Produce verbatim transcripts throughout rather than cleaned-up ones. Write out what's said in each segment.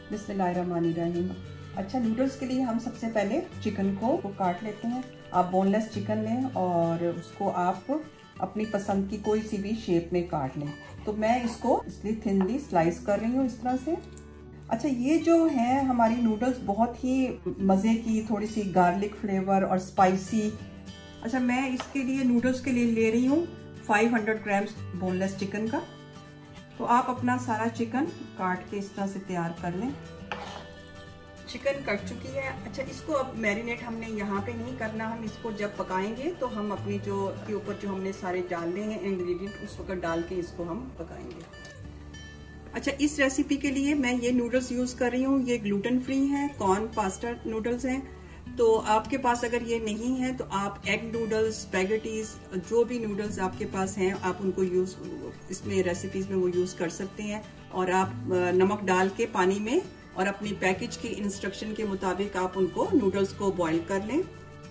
बिस्मिल्लाहिर्रहमानिर्रहीम। अच्छा, नूडल्स के लिए हम सबसे पहले चिकन को काट लेते हैं। आप बोनलेस चिकन लें और उसको आप अपनी पसंद की कोई सी भी शेप में काट लें। तो मैं इसको इसलिए थिनली स्लाइस कर रही हूँ इस तरह से। अच्छा, ये जो है हमारी नूडल्स बहुत ही मज़े की, थोड़ी सी गार्लिक फ्लेवर और स्पाइसी। अच्छा, मैं इसके लिए नूडल्स के लिए ले रही हूँ पाँच सौ ग्राम्स बोनलेस चिकन का। तो आप अपना सारा चिकन काट के इस तरह से तैयार कर लें। चिकन कट चुकी है। अच्छा, इसको अब मैरिनेट हमने यहाँ पे नहीं करना, हम इसको जब पकाएंगे तो हम अपनी जो के ऊपर जो हमने सारे डालने हैं इंग्रेडिएंट उस वक्त डाल के इसको हम पकाएंगे। अच्छा, इस रेसिपी के लिए मैं ये नूडल्स यूज़ कर रही हूँ। ये ग्लूटेन फ्री हैं, कॉर्न पास्ता नूडल्स हैं। तो आपके पास अगर ये नहीं है तो आप एग नूडल्स, स्पैगेटीज, जो भी नूडल्स आपके पास हैं आप उनको यूज़ इसमें रेसिपीज में वो यूज़ कर सकते हैं। और आप नमक डाल के पानी में और अपनी पैकेज की इंस्ट्रक्शन के मुताबिक आप उनको नूडल्स को बॉईल कर लें।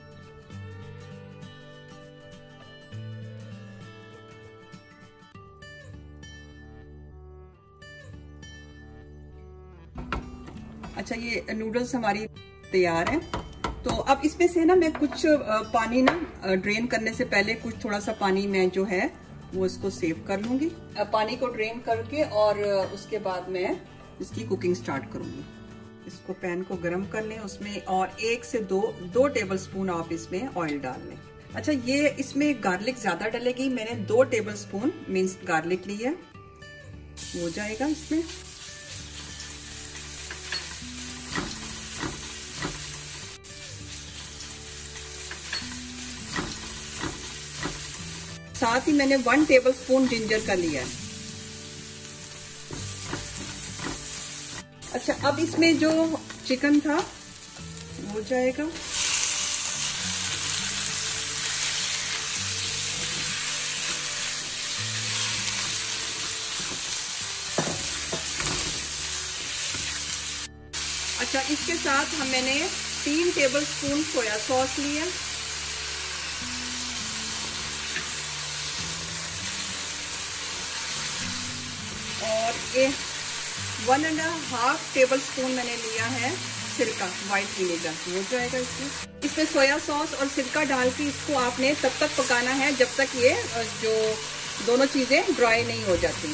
अच्छा, ये नूडल्स हमारी तैयार हैं। तो अब इसमें से ना मैं कुछ पानी ना ड्रेन करने से पहले कुछ थोड़ा सा पानी मैं जो है वो इसको सेव कर लूंगी। पानी को ड्रेन करके और उसके बाद मैं इसकी कुकिंग स्टार्ट करूंगी। इसको पैन को गरम कर लें, उसमें और एक से दो दो टेबल स्पून आप इसमें ऑयल डाल लें। अच्छा, ये इसमें गार्लिक ज्यादा डलेगी। मैंने दो टेबल स्पून मिन्स्ड गार्लिक ली है, हो जाएगा इसमें। साथ ही मैंने वन टेबल स्पून जिंजर का लिया है। अच्छा, अब इसमें जो चिकन था हो जाएगा। अच्छा, इसके साथ हम मैंने तीन टेबल स्पून सोया सॉस लिया। और ये one and half tablespoon मैंने लिया है सिरका, वाइट विनेगर, हो जाएगा इसमें। इसमें सोया सॉस और सिरका डाल के इसको आपने तब तक पकाना है जब तक ये जो दोनों चीजें ड्राई नहीं हो जाती।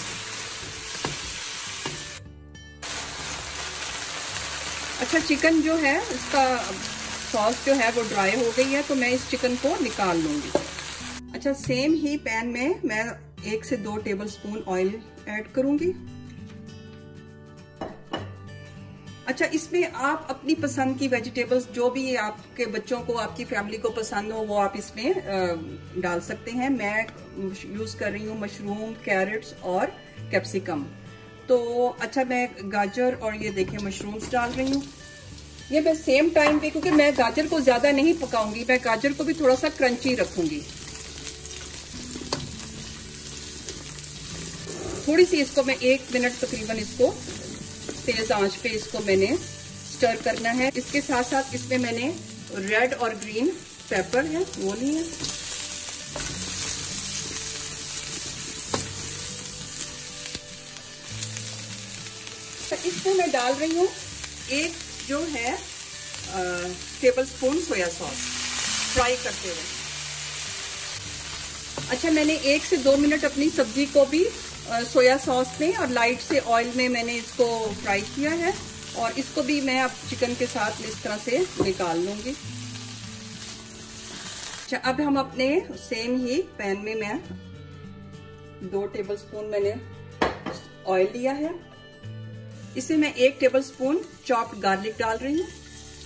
अच्छा, चिकन जो है इसका सॉस जो है वो ड्राई हो गई है, तो मैं इस चिकन को निकाल लूंगी। अच्छा, सेम ही पैन में मैं एक से दो टेबल स्पून ऑयल ऐड करूंगी। अच्छा, इसमें आप अपनी पसंद की वेजिटेबल्स जो भी आपके बच्चों को, आपकी फैमिली को पसंद हो वो आप इसमें डाल सकते हैं। मैं यूज कर रही हूँ मशरूम, कैरेट्स और कैप्सिकम। तो अच्छा, मैं गाजर और ये देखें मशरूम्स डाल रही हूँ। ये मैं सेम टाइम पे, क्योंकि मैं गाजर को ज्यादा नहीं पकाऊंगी, मैं गाजर को भी थोड़ा सा क्रंची रखूंगी। थोड़ी सी इसको मैं एक मिनट तकरीबन इसको तेज आंच पे इसको मैंने स्टर करना है। इसके साथ साथ इसमें मैंने रेड और ग्रीन पेपर है वो लिए हैं। तो इसमें मैं डाल रही हूँ एक जो है tablespoon soya sauce fry करते हुए। अच्छा, मैंने एक से दो मिनट अपनी सब्जी को भी सोया सॉस में और लाइट से ऑयल में मैंने इसको फ्राई किया है और इसको भी मैं अब चिकन के साथ इस तरह से निकाल लूंगी। अच्छा, अब हम अपने सेम ही पैन में मैं दो टेबल स्पून मैंने ऑयल लिया है। इसमें मैं एक टेबल स्पून चॉप्ड गार्लिक डाल रही हूँ।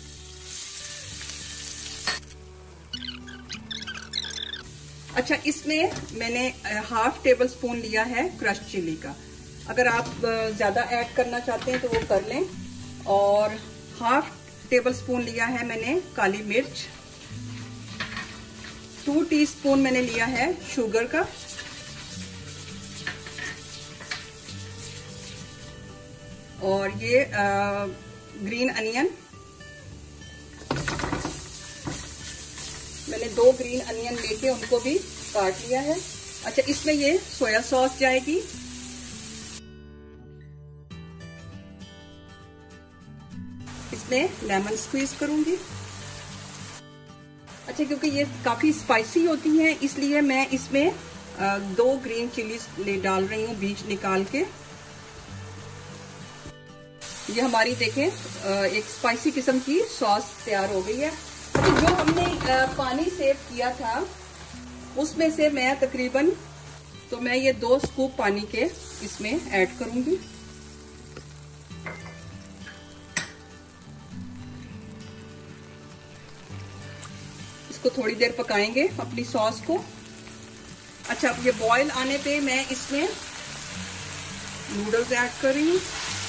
अच्छा, इसमें मैंने हाफ टेबल स्पून लिया है क्रश्ड चिली का। अगर आप ज्यादा ऐड करना चाहते हैं तो वो कर लें। और हाफ टेबल स्पून लिया है मैंने काली मिर्च। टू टीस्पून मैंने लिया है शुगर का। और ये आ, ग्रीन अनियन, मैंने दो ग्रीन अनियन लेके उनको भी काट लिया है। अच्छा, इसमें ये सोया सॉस जाएगी। इसमें लेमन स्क्वीज करूंगी। अच्छा, क्योंकि ये काफी स्पाइसी होती हैं इसलिए मैं इसमें दो ग्रीन चिलीज ले डाल रही हूँ बीज निकाल के। ये हमारी देखें एक स्पाइसी किस्म की सॉस तैयार हो गई है। तो जो हमने पानी सेव किया था उसमें से मैं तकरीबन तो मैं ये दो स्कूप पानी के इसमें ऐड करूंगी। इसको थोड़ी देर पकाएंगे अपनी सॉस को। अच्छा, ये बॉईल आने पे मैं इसमें नूडल्स ऐड कर रही हूँ।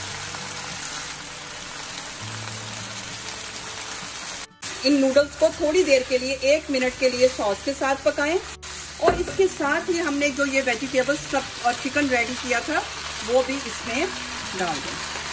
इन नूडल्स को थोड़ी देर के लिए एक मिनट के लिए सॉस के साथ पकाएं और इसके साथ ही हमने जो ये वेजिटेबल्स सब और चिकन रेडी किया था वो भी इसमें डाल दें।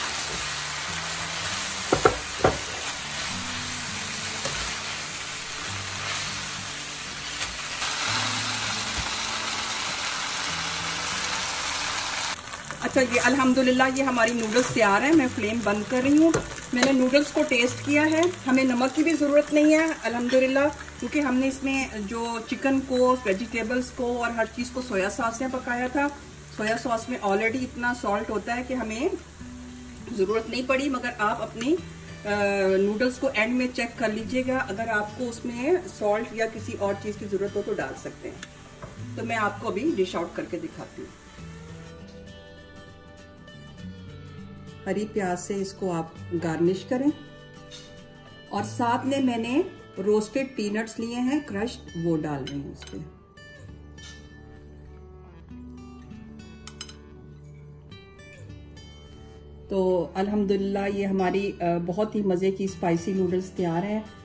अच्छा, ये अल्हम्दुलिल्लाह ये हमारी नूडल्स तैयार है। मैं फ्लेम बंद कर रही हूँ। मैंने नूडल्स को टेस्ट किया है, हमें नमक की भी ज़रूरत नहीं है अल्हम्दुलिल्लाह, क्योंकि हमने इसमें जो चिकन को, वेजिटेबल्स को और हर चीज़ को सोया सॉस में पकाया था। सोया सॉस में ऑलरेडी इतना सॉल्ट होता है कि हमें ज़रूरत नहीं पड़ी। मगर आप अपनी नूडल्स को एंड में चेक कर लीजिएगा, अगर आपको उसमें सॉल्ट या किसी और चीज़ की ज़रूरत हो तो डाल सकते हैं। तो मैं आपको अभी डिश आउट करके दिखाती हूँ। हरी प्याज से इसको आप गार्निश करें और साथ में मैंने रोस्टेड पीनट्स लिए हैं क्रश्ड, वो डाल रही हूँ इस पे। तो अल्हम्दुलिल्लाह ये हमारी बहुत ही मज़े की स्पाइसी नूडल्स तैयार हैं।